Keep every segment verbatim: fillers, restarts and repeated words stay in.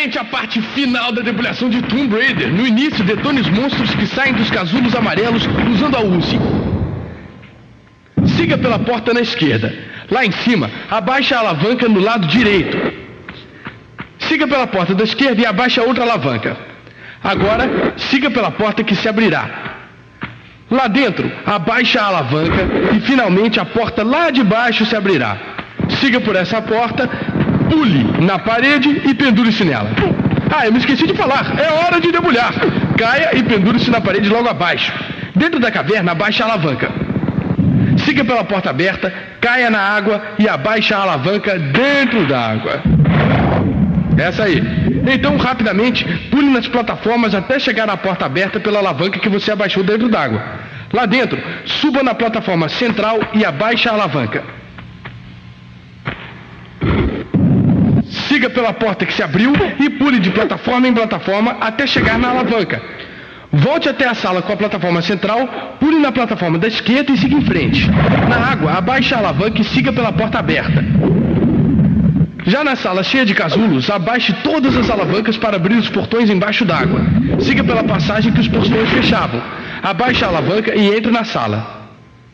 finalmente a parte final da debulhação de Tomb Raider. No início, detone os monstros que saem dos casulos amarelos usando a Uzi. Siga pela porta na esquerda. Lá em cima, abaixe a alavanca no lado direito. Siga pela porta da esquerda e abaixe a outra alavanca. Agora, siga pela porta que se abrirá. Lá dentro, abaixe a alavanca e finalmente a porta lá de baixo se abrirá. Siga por essa porta, pule na parede e pendure-se nela. Ah, eu me esqueci de falar, é hora de debulhar. Caia e pendure-se na parede logo abaixo. Dentro da caverna, abaixe a alavanca. Siga pela porta aberta, caia na água e abaixe a alavanca dentro da água. Essa aí. Então, rapidamente, pule nas plataformas até chegar à porta aberta pela alavanca que você abaixou dentro d'água. Lá dentro, suba na plataforma central e abaixe a alavanca. Siga pela porta que se abriu e pule de plataforma em plataforma até chegar na alavanca. Volte até a sala com a plataforma central, pule na plataforma da esquerda e siga em frente. Na água, abaixe a alavanca e siga pela porta aberta. Já na sala cheia de casulos, abaixe todas as alavancas para abrir os portões embaixo d'água. Siga pela passagem que os portões fechavam. Abaixe a alavanca e entre na sala.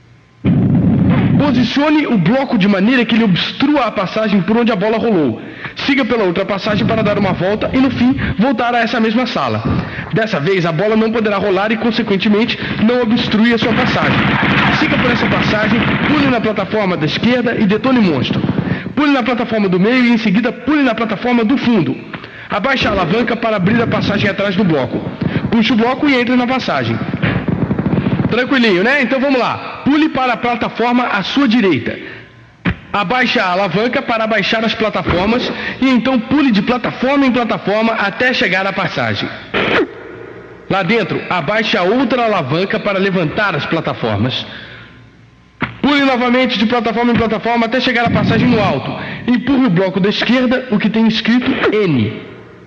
Posicione o bloco de maneira que ele obstrua a passagem por onde a bola rolou. Siga pela outra passagem para dar uma volta e, no fim, voltar a essa mesma sala. Dessa vez, a bola não poderá rolar e, consequentemente, não obstrui a sua passagem. Siga por essa passagem, pule na plataforma da esquerda e detone o monstro. Pule na plataforma do meio e, em seguida, pule na plataforma do fundo. Abaixe a alavanca para abrir a passagem atrás do bloco. Puxe o bloco e entre na passagem. Tranquilinho, né? Então vamos lá. Pule para a plataforma à sua direita. Abaixe a alavanca para abaixar as plataformas e então pule de plataforma em plataforma até chegar à passagem. Lá dentro, abaixe a outra alavanca para levantar as plataformas. Pule novamente de plataforma em plataforma até chegar à passagem no alto. Empurre o bloco da esquerda, o que tem escrito N.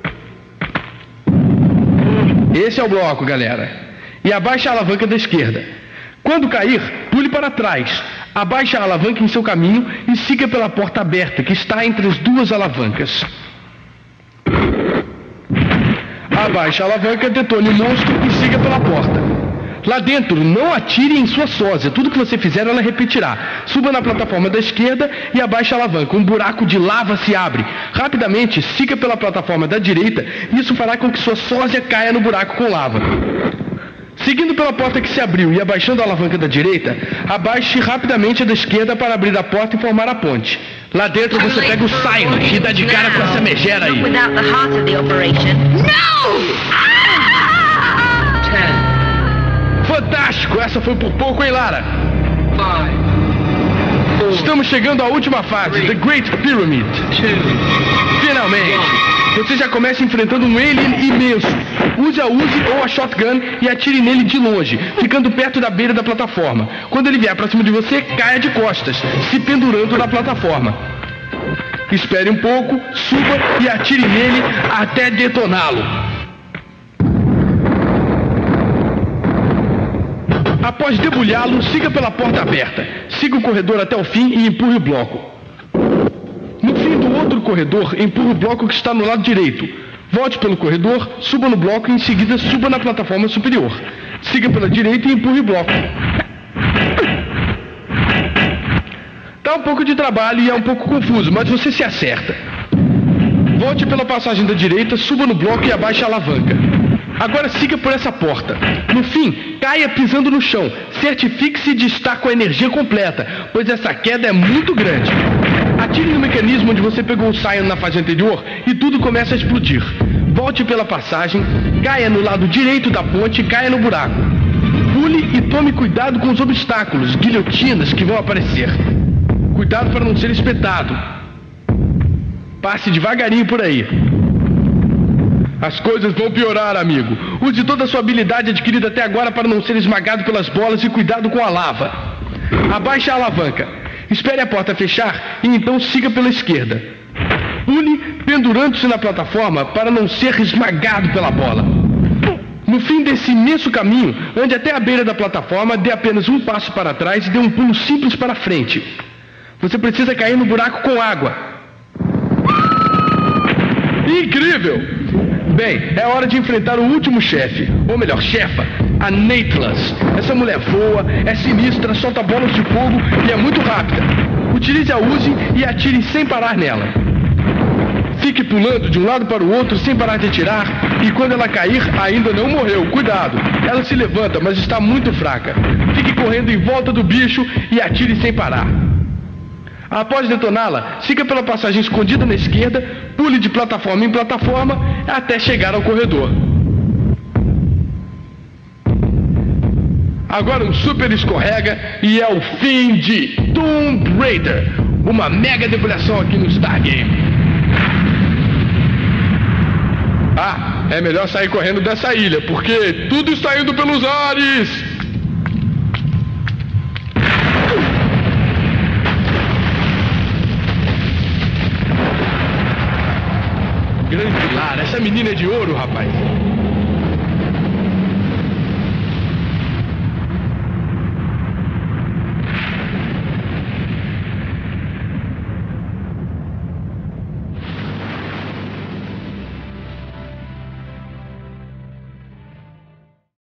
Esse é o bloco, galera. E abaixe a alavanca da esquerda. Quando cair, pule para trás. Abaixe a alavanca em seu caminho e siga pela porta aberta, que está entre as duas alavancas. Abaixe a alavanca, detone o monstro e siga pela porta. Lá dentro, não atire em sua sósia. Tudo que você fizer, ela repetirá. Suba na plataforma da esquerda e abaixe a alavanca. Um buraco de lava se abre. Rapidamente, siga pela plataforma da direita. Isso fará com que sua sósia caia no buraco com lava. Seguindo pela porta que se abriu e abaixando a alavanca da direita, abaixe rapidamente a da esquerda para abrir a porta e formar a ponte. Lá dentro você pega o Silent e dá de cara com essa megera aí. Fantástico! Essa foi por pouco, hein, Lara? Estamos chegando à última fase, The Great Pyramid. Finalmente! Você já começa enfrentando um alien imenso. Use a Uzi ou a shotgun e atire nele de longe, ficando perto da beira da plataforma. Quando ele vier pra cima de você, caia de costas, se pendurando na plataforma. Espere um pouco, suba e atire nele até detoná-lo. Após debulhá-lo, siga pela porta aberta. Siga o corredor até o fim e empurre o bloco. No fim do outro corredor, empurre o bloco que está no lado direito. Volte pelo corredor, suba no bloco e em seguida suba na plataforma superior. Siga pela direita e empurre o bloco. Dá um pouco de trabalho e é um pouco confuso, mas você se acerta. Volte pela passagem da direita, suba no bloco e abaixe a alavanca. Agora siga por essa porta. No fim, caia pisando no chão. Certifique-se de estar com a energia completa, pois essa queda é muito grande. Atire no mecanismo onde você pegou o Cyan na fase anterior e tudo começa a explodir. Volte pela passagem, caia no lado direito da ponte e caia no buraco. Pule e tome cuidado com os obstáculos, guilhotinas que vão aparecer. Cuidado para não ser espetado. Passe devagarinho por aí. As coisas vão piorar, amigo. Use toda a sua habilidade adquirida até agora para não ser esmagado pelas bolas e cuidado com a lava. Abaixe a alavanca. Espere a porta fechar e então siga pela esquerda. Pule pendurando-se na plataforma para não ser esmagado pela bola. No fim desse imenso caminho, ande até a beira da plataforma, dê apenas um passo para trás e dê um pulo simples para frente. Você precisa cair no buraco com água. Incrível! Bem, é hora de enfrentar o último chefe, ou melhor, chefa, a Nathless. Essa mulher voa, é sinistra, solta bolas de fogo e é muito rápida. Utilize a Uzi e atire sem parar nela. Fique pulando de um lado para o outro sem parar de atirar, e quando ela cair, ainda não morreu. Cuidado! Ela se levanta, mas está muito fraca. Fique correndo em volta do bicho e atire sem parar. Após detoná-la, siga pela passagem escondida na esquerda, pule de plataforma em plataforma até chegar ao corredor. Agora um super escorrega e é o fim de Tomb Raider. Uma mega debulhação aqui no Stargame. Ah, é melhor sair correndo dessa ilha, porque tudo está indo pelos ares! Grande Lara, essa menina é de ouro, rapaz.